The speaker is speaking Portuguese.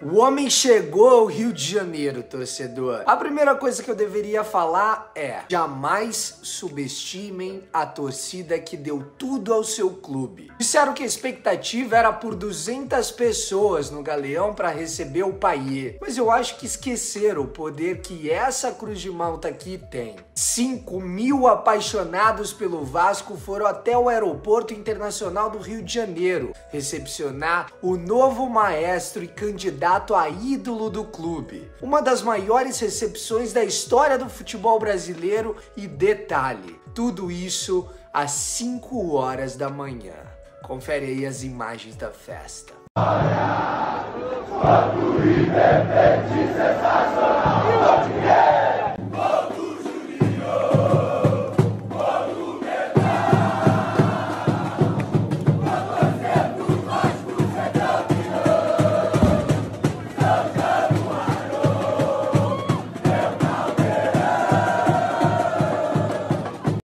O homem chegou ao Rio de Janeiro, torcedor. A primeira coisa que eu deveria falar é: jamais subestimem a torcida que deu tudo ao seu clube. Disseram que a expectativa era por 200 pessoas no Galeão para receber o Payet, mas eu acho que esqueceram o poder que essa Cruz de Malta aqui tem. 5.000 apaixonados pelo Vasco foram até o Aeroporto Internacional do Rio de Janeiro recepcionar o novo maestro e candidato a ídolo do clube. Uma das maiores recepções da história do futebol brasileiro e detalhe, tudo isso às 5 horas da manhã. Confere aí as imagens da festa. Olha, quanto independente sensacional,